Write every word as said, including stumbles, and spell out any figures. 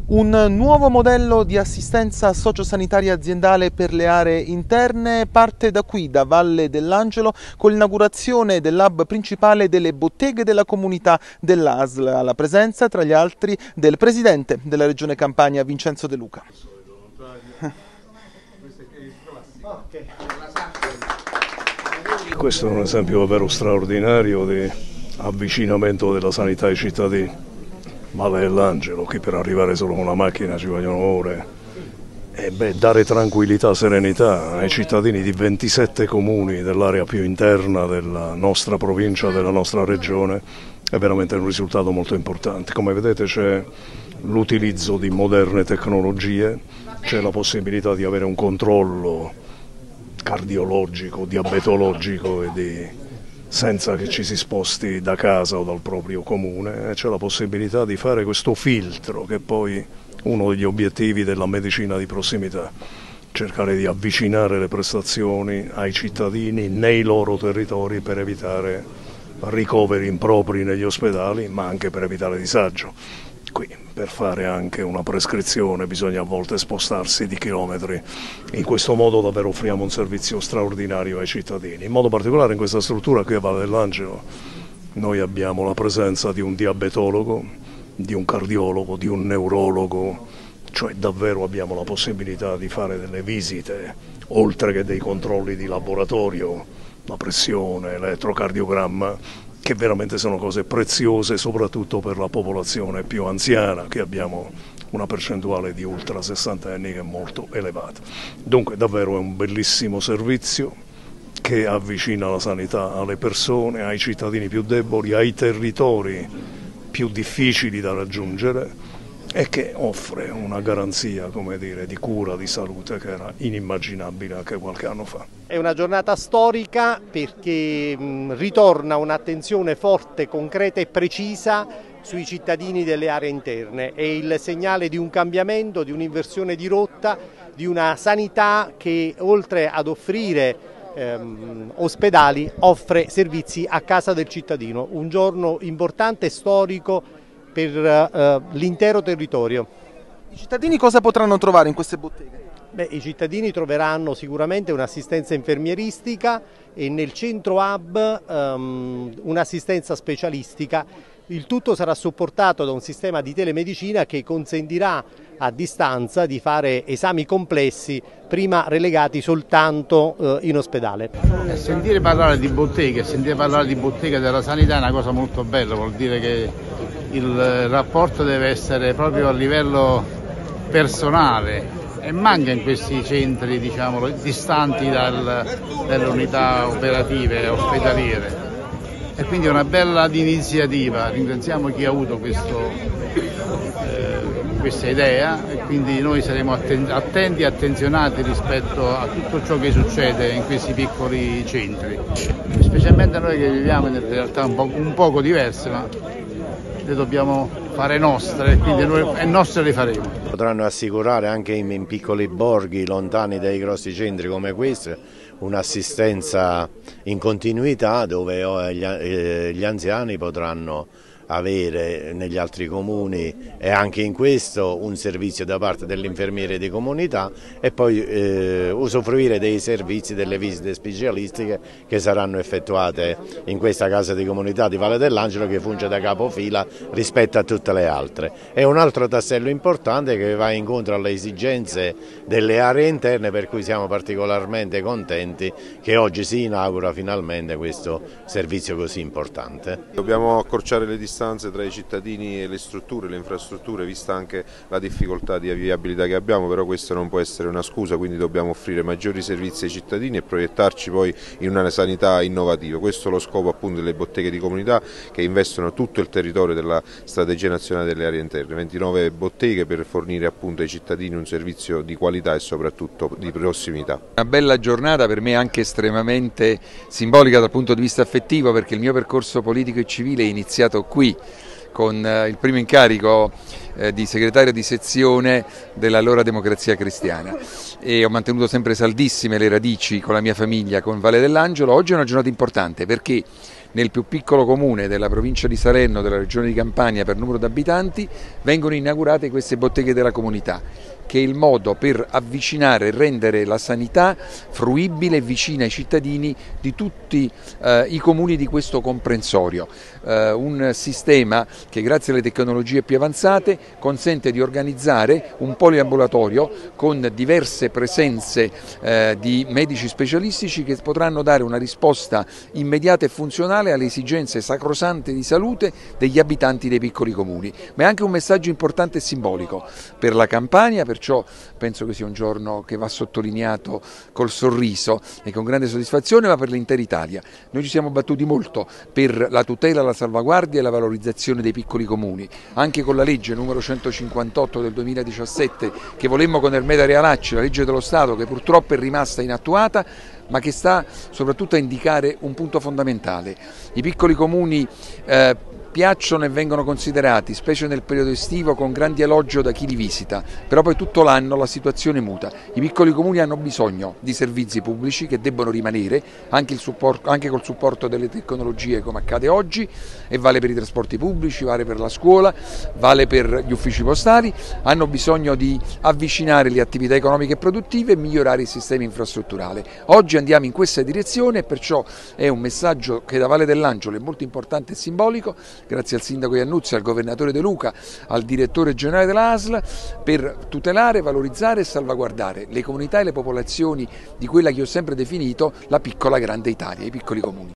Un nuovo modello di assistenza sociosanitaria aziendale per le aree interne parte da qui, da Valle dell'Angelo, con l'inaugurazione dell'hub principale delle botteghe della comunità dell'A S L, alla presenza, tra gli altri, del presidente della Regione Campania, Vincenzo De Luca. Questo è un esempio davvero straordinario di avvicinamento della sanità ai cittadini. Valle dell'Angelo, che per arrivare solo con la macchina ci vogliono ore, e beh, dare tranquillità, serenità ai cittadini di ventisette comuni dell'area più interna della nostra provincia, della nostra regione, è veramente un risultato molto importante. Come vedete c'è l'utilizzo di moderne tecnologie, c'è la possibilità di avere un controllo cardiologico, diabetologico e di senza che ci si sposti da casa o dal proprio comune, c'è la possibilità di fare questo filtro che è poi uno degli obiettivi della medicina di prossimità, cercare di avvicinare le prestazioni ai cittadini nei loro territori per evitare ricoveri impropri negli ospedali, ma anche per evitare disagio. Qui per fare anche una prescrizione bisogna a volte spostarsi di chilometri, in questo modo davvero offriamo un servizio straordinario ai cittadini. In modo particolare in questa struttura qui a Valle dell'Angelo noi abbiamo la presenza di un diabetologo, di un cardiologo, di un neurologo, cioè davvero abbiamo la possibilità di fare delle visite, oltre che dei controlli di laboratorio, la pressione, l'elettrocardiogramma, che veramente sono cose preziose soprattutto per la popolazione più anziana, che abbiamo una percentuale di ultra sessantenni che è molto elevata. Dunque davvero è un bellissimo servizio che avvicina la sanità alle persone, ai cittadini più deboli, ai territori più difficili da raggiungere e che offre una garanzia, come dire, di cura, di salute che era inimmaginabile anche qualche anno fa. È una giornata storica perché mh, ritorna un'attenzione forte, concreta e precisa sui cittadini delle aree interne. È il segnale di un cambiamento, di un'inversione di rotta, di una sanità che oltre ad offrire ehm, ospedali offre servizi a casa del cittadino. Un giorno importante e storico per uh, l'intero territorio. I cittadini cosa potranno trovare in queste botteghe? Beh, i cittadini troveranno sicuramente un'assistenza infermieristica e nel centro hub um, un'assistenza specialistica. Il tutto sarà supportato da un sistema di telemedicina che consentirà a distanza di fare esami complessi prima relegati soltanto uh, in ospedale. Sentire parlare di botteghe, sentire parlare di botteghe della sanità è una cosa molto bella, vuol dire che il rapporto deve essere proprio a livello personale e manca in questi centri, diciamo, distanti dal, dalle unità operative ospedaliere, e quindi è una bella iniziativa. Ringraziamo chi ha avuto questo, eh, questa idea, e quindi noi saremo attenti e attenzionati rispetto a tutto ciò che succede in questi piccoli centri, specialmente noi che viviamo in realtà un, po', un poco diverse, ma le dobbiamo fare nostre, quindi noi e nostre le faremo. Potranno assicurare anche in, in piccoli borghi lontani dai grossi centri come questo un'assistenza in continuità, dove gli, eh, gli anziani potranno avere negli altri comuni e anche in questo un servizio da parte dell'infermiere di comunità, e poi eh, usufruire dei servizi delle visite specialistiche che saranno effettuate in questa casa di comunità di Valle dell'Angelo, che funge da capofila rispetto a tutte le altre. È un altro tassello importante che va incontro alle esigenze delle aree interne, per cui siamo particolarmente contenti che oggi si inaugura finalmente questo servizio così importante. Dobbiamo accorciare le distanze tra i cittadini e le strutture, le infrastrutture, vista anche la difficoltà di viabilità che abbiamo, però questa non può essere una scusa, quindi dobbiamo offrire maggiori servizi ai cittadini e proiettarci poi in una sanità innovativa. Questo è lo scopo appunto delle botteghe di comunità, che investono tutto il territorio della strategia nazionale delle aree interne, ventinove botteghe per fornire appunto ai cittadini un servizio di qualità e soprattutto di prossimità. Una bella giornata, per me anche estremamente simbolica dal punto di vista affettivo, perché il mio percorso politico e civile è iniziato qui con il primo incarico di segretario di sezione dell'allora Democrazia Cristiana, e ho mantenuto sempre saldissime le radici con la mia famiglia, con Valle dell'Angelo. Oggi è una giornata importante perché nel più piccolo comune della provincia di Salerno, della regione di Campania per numero di abitanti, vengono inaugurate queste botteghe della comunità, che è il modo per avvicinare e rendere la sanità fruibile e vicina ai cittadini di tutti eh, i comuni di questo comprensorio. Eh, un sistema che grazie alle tecnologie più avanzate consente di organizzare un poliambulatorio con diverse presenze eh, di medici specialistici che potranno dare una risposta immediata e funzionale alle esigenze sacrosante di salute degli abitanti dei piccoli comuni, ma è anche un messaggio importante e simbolico per la Campania, perciò penso che sia un giorno che va sottolineato col sorriso e con grande soddisfazione, ma per l'intera Italia. Noi ci siamo battuti molto per la tutela, la salvaguardia e la valorizzazione dei piccoli comuni, anche con la legge numero centocinquantotto del duemiladiciassette che volemmo con Ermeda Realacci, la legge dello Stato che purtroppo è rimasta inattuata, ma che sta soprattutto a indicare un punto fondamentale. I piccoli comuni eh, piacciono e vengono considerati, specie nel periodo estivo, con grande elogio da chi li visita, però poi tutto l'anno la situazione muta. I piccoli comuni hanno bisogno di servizi pubblici che debbono rimanere, anche, il supporto, anche col supporto delle tecnologie come accade oggi, e vale per i trasporti pubblici, vale per la scuola, vale per gli uffici postali, hanno bisogno di avvicinare le attività economiche e produttive e migliorare il sistema infrastrutturale. Oggi andiamo in questa direzione e perciò è un messaggio che da Valle dell'Angelo è molto importante e simbolico, grazie al sindaco Iannuzzi, al governatore De Luca, al direttore generale della A S L, per tutelare, valorizzare e salvaguardare le comunità e le popolazioni di quella che ho sempre definito la piccola grande Italia, i piccoli comuni.